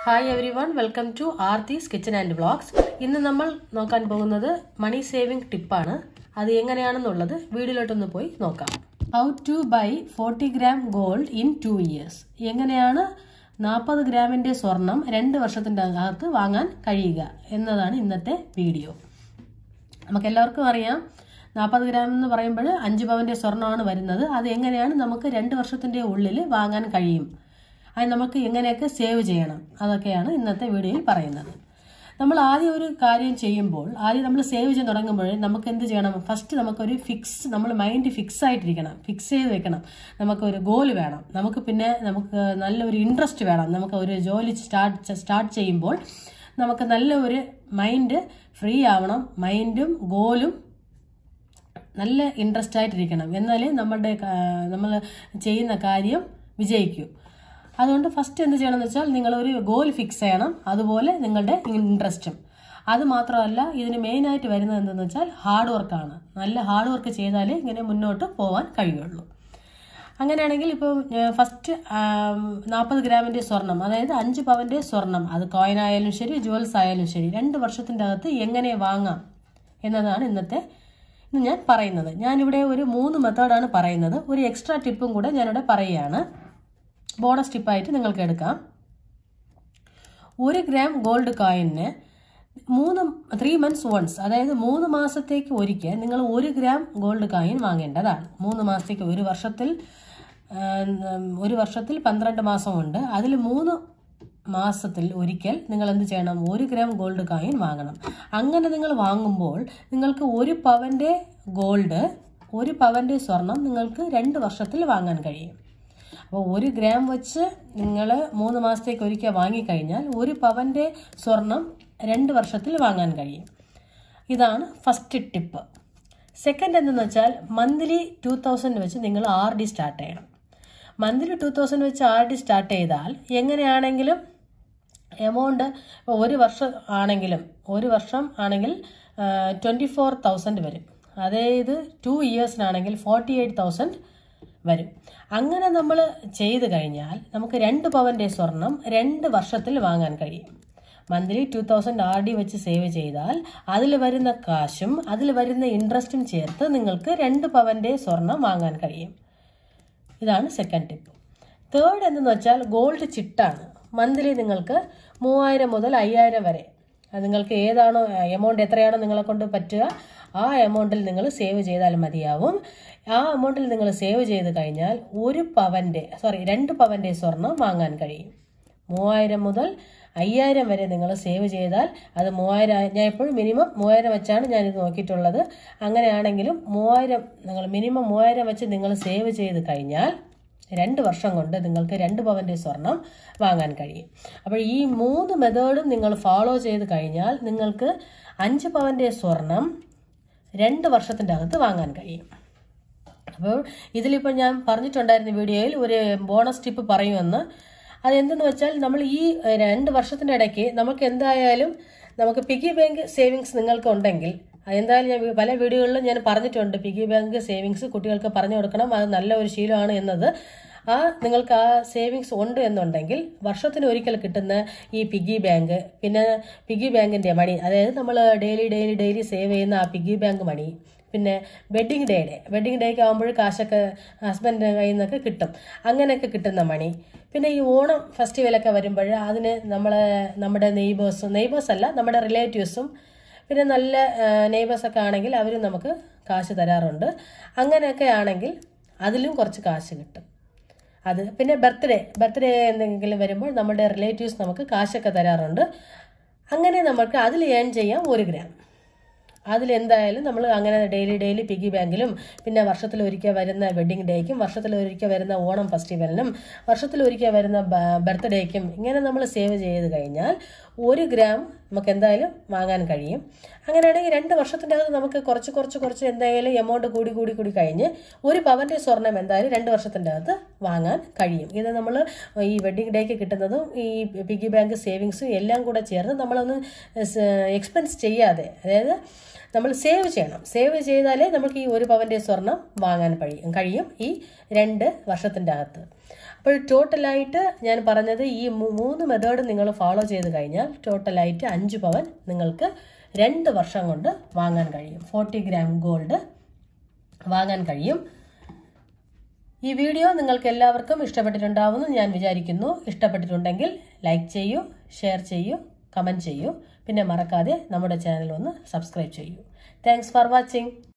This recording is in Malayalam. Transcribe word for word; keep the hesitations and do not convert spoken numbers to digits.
Hi everyone, welcome to Aarthi's Kitchen and Vlogs. ഇന്ന് നമ്മൾ നോക്കാൻ പോകുന്നത് മണി സേവിംഗ് ടിപ്പാണ്. അത് എങ്ങനെയാണെന്നുള്ളത് വീഡിയോയിലോട്ടൊന്ന് പോയി നോക്കാം. How to buy forty gram gold in two years. എങ്ങനെയാണ് നാൽപ്പത് ഗ്രാമിന്റെ സ്വർണം രണ്ട് വർഷത്തിന്റെ അകത്ത് വാങ്ങാൻ കഴിയുക എന്നതാണ് ഇന്നത്തെ വീഡിയോ. നമുക്ക് എല്ലാവർക്കും അറിയാം നാൽപ്പത് ഗ്രാം എന്ന് പറയുമ്പോൾ അഞ്ച് പവന്റെ സ്വർണ്ണമാണ് വരുന്നത്. അത് എങ്ങനെയാണ് നമുക്ക് രണ്ട് വർഷത്തിന്റെ ഉള്ളിൽ വാങ്ങാൻ കഴിയും? അത് നമുക്ക് എങ്ങനെയൊക്കെ സേവ് ചെയ്യണം അതൊക്കെയാണ് ഇന്നത്തെ വീഡിയോയിൽ പറയുന്നത്. നമ്മൾ ആദ്യം ഒരു കാര്യം ചെയ്യുമ്പോൾ ആദ്യം നമ്മൾ സേവ് ചെയ്യാൻ തുടങ്ങുമ്പോൾ നമുക്ക് എന്ത് ചെയ്യണം? ഫസ്റ്റ് നമുക്കൊരു ഫിക്സ് നമ്മൾ മൈൻഡ് ഫിക്സ് ആയിട്ടിരിക്കണം, ഫിക്സ് ചെയ്ത് വെക്കണം. നമുക്കൊരു ഗോൾ വേണം, നമുക്ക് പിന്നെ നമുക്ക് നല്ലൊരു ഇൻട്രസ്റ്റ് വേണം. നമുക്ക് ഒരു ജോലി സ്റ്റാർട്ട് സ്റ്റാർട്ട് ചെയ്യുമ്പോൾ നമുക്ക് നല്ല ഒരു മൈൻഡ് ഫ്രീ ആവണം. മൈൻഡും ഗോളും നല്ല ഇൻട്രസ്റ്റ് ആയിട്ടിരിക്കണം, എന്നാലേ നമ്മുടെ നമ്മൾ ചെയ്യുന്ന കാര്യം വിജയിക്കൂ. അതുകൊണ്ട് ഫസ്റ്റ് എന്ത് ചെയ്യണമെന്ന് വെച്ചാൽ നിങ്ങളൊരു ഗോൾ ഫിക്സ് ചെയ്യണം, അതുപോലെ നിങ്ങളുടെ ഇൻട്രസ്റ്റും. അത് മാത്രമല്ല ഇതിന് മെയിനായിട്ട് വരുന്നത് എന്തെന്ന് വെച്ചാൽ ഹാർഡ് വർക്കാണ്. നല്ല ഹാർഡ് വർക്ക് ചെയ്താലേ ഇങ്ങനെ മുന്നോട്ട് പോകാൻ കഴിയുള്ളൂ. അങ്ങനെയാണെങ്കിൽ ഇപ്പോൾ ഫസ്റ്റ് നാൽപ്പത് ഗ്രാമിൻ്റെ സ്വർണം, അതായത് അഞ്ച് പവൻ്റെ സ്വർണം, അത് കോയിൻ ആയാലും ശരി ജുവൽസ് ആയാലും ശരി, രണ്ട് വർഷത്തിൻ്റെ അകത്ത് എങ്ങനെ വാങ്ങാം എന്നതാണ് ഇന്നത്തെ ഇന്ന് ഞാൻ പറയുന്നത്. ഞാനിവിടെ ഒരു മൂന്ന് മെത്തേഡാണ് പറയുന്നത്. ഒരു എക്സ്ട്രാ ടിപ്പും കൂടെ ഞാനിവിടെ പറയുകയാണ്, ബോണസ് ടിപ്പായിട്ട് നിങ്ങൾക്ക് എടുക്കാം. ഒരു ഗ്രാം ഗോൾഡ് കോയിന് മൂന്ന് ത്രീ മന്ത്സ് വൺസ്, അതായത് മൂന്ന് മാസത്തേക്ക് ഒരിക്കൽ നിങ്ങൾ ഒരു ഗ്രാം ഗോൾഡ് കോയിൻ വാങ്ങേണ്ടതാണ്. മൂന്ന് മാസത്തേക്ക്, ഒരു വർഷത്തിൽ ഒരു വർഷത്തിൽ പന്ത്രണ്ട് മാസമുണ്ട്. അതിൽ മൂന്ന് മാസത്തിൽ ഒരിക്കൽ നിങ്ങൾ എന്ത് ചെയ്യണം? ഒരു ഗ്രാം ഗോൾഡ് കോയിൻ വാങ്ങണം. അങ്ങനെ നിങ്ങൾ വാങ്ങുമ്പോൾ നിങ്ങൾക്ക് ഒരു പവന്റെ ഗോൾഡ്, ഒരു പവന്റെ സ്വർണം നിങ്ങൾക്ക് രണ്ട് വർഷത്തിൽ വാങ്ങാൻ കഴിയും. അപ്പോൾ ഒരു ഗ്രാം വെച്ച് നിങ്ങൾ മൂന്ന് മാസത്തേക്ക് ഒരിക്കൽ വാങ്ങിക്കഴിഞ്ഞാൽ ഒരു പവന്റെ സ്വർണം രണ്ട് വർഷത്തിൽ വാങ്ങാൻ കഴിയും. ഇതാണ് ഫസ്റ്റ് ടിപ്പ്. സെക്കൻഡ് എന്തെന്ന് വെച്ചാൽ മന്ത്ലി ടു തൗസൻഡ് വെച്ച് നിങ്ങൾ ആർ ഡി സ്റ്റാർട്ട് ചെയ്യണം. മന്ത്ലി ടു തൗസൻഡ് വെച്ച് ആർ ഡി സ്റ്റാർട്ട് ചെയ്താൽ എങ്ങനെയാണെങ്കിലും എമൗണ്ട് ഒരു വർഷം ആണെങ്കിലും ഒരു വർഷം ആണെങ്കിൽ ട്വൻറ്റി ഫോർ തൗസൻഡ് വരും. അതായത് ടു ഇയേഴ്സിനാണെങ്കിൽ ഫോർട്ടി എയ്റ്റ് തൗസൻഡ് വരും. അങ്ങനെ നമ്മൾ ചെയ്ത് കഴിഞ്ഞാൽ നമുക്ക് രണ്ട് പവന്റെ സ്വർണം രണ്ട് വർഷത്തിൽ വാങ്ങാൻ കഴിയും. Monthly two thousand R D വെച്ച് സേവ് ചെയ്താൽ അതിൽ വരുന്ന കാശും അതിൽ വരുന്ന ഇൻട്രസ്റ്റും ചേർത്ത് നിങ്ങൾക്ക് രണ്ട് പവന്റെ സ്വർണം വാങ്ങാൻ കഴിയും. ഇതാണ് സെക്കൻഡ് ടിപ്പ്. തേർഡ് എന്തെന്ന് വെച്ചാൽ ഗോൾഡ് ചിട്ടാണ്. മന്ത്ലി നിങ്ങൾക്ക് മൂവായിരം മുതൽ അയ്യായിരം വരെ, അത് നിങ്ങൾക്ക് ഏതാണോ എമൗണ്ട് എത്രയാണോ നിങ്ങളെ കൊണ്ട് പറ്റുക ആ എമൗണ്ടിൽ നിങ്ങൾ സേവ് ചെയ്താൽ മതിയാവും. ആ എമൗണ്ടിൽ നിങ്ങൾ സേവ് ചെയ്ത് കഴിഞ്ഞാൽ ഒരു പവന്റെ സോറി രണ്ട് പവന്റെ സ്വർണം വാങ്ങാൻ കഴിയും. മൂവായിരം മുതൽ അയ്യായിരം വരെ നിങ്ങൾ സേവ് ചെയ്താൽ അത് മൂവായിരം, ഞാൻ എപ്പോഴും മിനിമം മൂവായിരം വെച്ചാണ് ഞാനിത് നോക്കിയിട്ടുള്ളത്. അങ്ങനെയാണെങ്കിലും മൂവായിരം നിങ്ങൾ മിനിമം മൂവായിരം വെച്ച് നിങ്ങൾ സേവ് ചെയ്ത് കഴിഞ്ഞാൽ രണ്ട് വർഷം കൊണ്ട് നിങ്ങൾക്ക് രണ്ട് പവന്റെ സ്വർണം വാങ്ങാൻ കഴിയും. അപ്പോൾ ഈ മൂന്ന് മെത്തേഡും നിങ്ങൾ ഫോളോ ചെയ്ത് കഴിഞ്ഞാൽ നിങ്ങൾക്ക് അഞ്ച് പവന്റെ സ്വർണം രണ്ട് വർഷത്തിൻ്റെ അകത്ത് വാങ്ങാൻ കഴിയും. അപ്പോൾ ഇതിലിപ്പോൾ ഞാൻ പറഞ്ഞിട്ടുണ്ടായിരുന്ന വീഡിയോയിൽ ഒരു ബോണസ് ടിപ്പ് പറയുമെന്ന്. അതെന്തെന്ന് വെച്ചാൽ നമ്മൾ ഈ രണ്ട് വർഷത്തിൻ്റെ ഇടയ്ക്ക് നമുക്ക് എന്തായാലും നമുക്ക് പിഗി ബാങ്ക് സേവിങ്സ് നിങ്ങൾക്ക് ഉണ്ടെങ്കിൽ, അതെന്തായാലും ഞാൻ പല വീഡിയോകളിലും ഞാൻ പറഞ്ഞിട്ടുണ്ട്, പിഗി ബാങ്ക് സേവിങ്സ് കുട്ടികൾക്ക് പറഞ്ഞു കൊടുക്കണം, അത് നല്ല ഒരു ശീലമാണ് എന്നത്. ആ നിങ്ങൾക്ക് ആ സേവിങ്സ് ഉണ്ട് എന്നുണ്ടെങ്കിൽ വർഷത്തിന് ഒരിക്കൽ കിട്ടുന്ന ഈ പിഗി ബാങ്ക്, പിന്നെ പിഗി ബാങ്കിൻ്റെ മണി, അതായത് നമ്മൾ ഡെയിലി ഡെയിലി ഡെയിലി സേവ് ചെയ്യുന്ന ആ പിഗി ബാങ്ക് മണി, പിന്നെ വെഡ്ഡിങ് ഡേയുടെ വെഡ്ഡിങ് ഡേക്ക് ആകുമ്പോൾ കാശൊക്കെ ഹസ്ബൻഡിൻ്റെ കയ്യിൽ നിന്നൊക്കെ കിട്ടും, അങ്ങനെയൊക്കെ കിട്ടുന്ന മണി, പിന്നെ ഈ ഓണം ഫെസ്റ്റിവലൊക്കെ വരുമ്പോൾ അതിന് നമ്മൾ നമ്മുടെ നെയ്ബേഴ്സും നെയ്ബേഴ്സ് അല്ല നമ്മുടെ റിലേറ്റീവ്സും പിന്നെ നല്ല നെയ്ബേഴ്സൊക്കെ ആണെങ്കിൽ അവരും നമുക്ക് കാശ് തരാറുണ്ട്. അങ്ങനെയൊക്കെ ആണെങ്കിൽ അതിലും കുറച്ച് കാശ് കിട്ടും. അത് പിന്നെ ബർത്ത്ഡേ ബർത്ത്ഡേ എന്തെങ്കിലും വരുമ്പോൾ നമ്മുടെ റിലേറ്റീവ്സ് നമുക്ക് കാശൊക്കെ തരാറുണ്ട്. അങ്ങനെ നമുക്ക് അതിൽ ഏൺ ചെയ്യാം ഒരു ഗ്രാം. അതിലെന്തായാലും നമ്മൾ അങ്ങനെ ഡെയിലി ഡെയിലി പിഗി ബാങ്കിലും പിന്നെ വർഷത്തിലൊരിക്കൽ വരുന്ന വെഡ്ഡിങ് ഡേക്കും വർഷത്തിലൊരിക്കൽ വരുന്ന ഓണം ഫെസ്റ്റിവലിനും വർഷത്തിലൊരിക്കൽ വരുന്ന ബർത്ത്ഡേക്കും ഇങ്ങനെ നമ്മൾ സേവ് ചെയ്ത് കഴിഞ്ഞാൽ ഒരു ഗ്രാം നമുക്ക് എന്തായാലും വാങ്ങാൻ കഴിയും. അങ്ങനെയാണെങ്കിൽ രണ്ട് വർഷത്തിൻ്റെ അകത്ത് നമുക്ക് കുറച്ച് കുറച്ച് കുറച്ച് എന്തായാലും എമൗണ്ട് കൂടി കൂടി കൂടി കഴിഞ്ഞ് ഒരു പവന്റെ സ്വർണം എന്തായാലും രണ്ട് വർഷത്തിൻ്റെ അകത്ത് വാങ്ങാൻ കഴിയും. ഇത് നമ്മൾ ഈ വെഡ്ഡിങ് ഡേക്ക് കിട്ടുന്നതും ഈ പിഗി ബാങ്ക് സേവിങ്സും എല്ലാം കൂടെ ചേർന്ന് നമ്മളൊന്ന് എക്സ്പെൻസ് ചെയ്യാതെ, അതായത് നമ്മൾ സേവ് ചെയ്യണം. സേവ് ചെയ്താലേ നമുക്ക് ഈ ഒരു പവന്റെ സ്വർണം വാങ്ങാൻ കഴിയും കഴിയും ഈ രണ്ട് വർഷത്തിൻ്റെ അകത്ത്. അപ്പോൾ ടോട്ടലായിട്ട് ഞാൻ പറഞ്ഞത് ഈ മൂന്ന് മെത്തേഡ് നിങ്ങൾ ഫോളോ ചെയ്ത് കഴിഞ്ഞാൽ ടോട്ടലായിട്ട് അഞ്ച് പവൻ നിങ്ങൾക്ക് രണ്ട് വർഷം കൊണ്ട് വാങ്ങാൻ കഴിയും. ഫോർട്ടി ഗ്രാം ഗോൾഡ് വാങ്ങാൻ കഴിയും. ഈ വീഡിയോ നിങ്ങൾക്ക് എല്ലാവർക്കും ഇഷ്ടപ്പെട്ടിട്ടുണ്ടാവുമെന്ന് ഞാൻ വിചാരിക്കുന്നു. ഇഷ്ടപ്പെട്ടിട്ടുണ്ടെങ്കിൽ ലൈക്ക് ചെയ്യൂ, ഷെയർ ചെയ്യൂ, കമൻറ്റ് ചെയ്യൂ. പിന്നെ മറക്കാതെ നമ്മുടെ ചാനൽ ഒന്ന് സബ്സ്ക്രൈബ് ചെയ്യൂ. Thanks for watching.